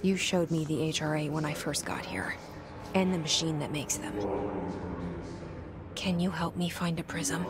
You showed me the HRA when I first got here, and the machine that makes them. Can you help me find a prism?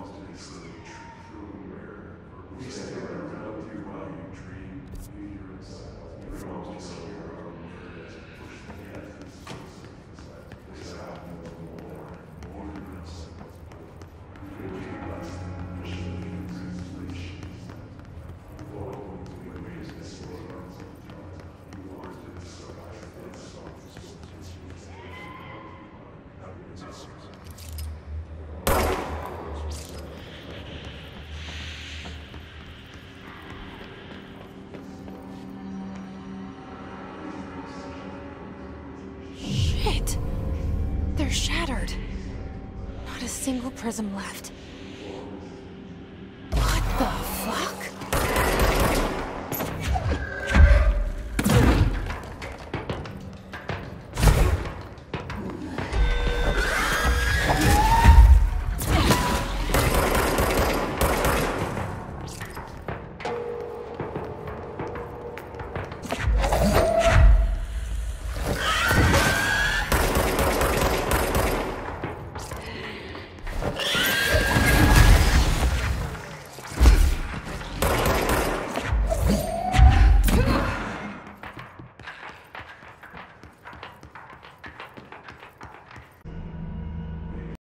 Shit! They're shattered. Not a single prism left.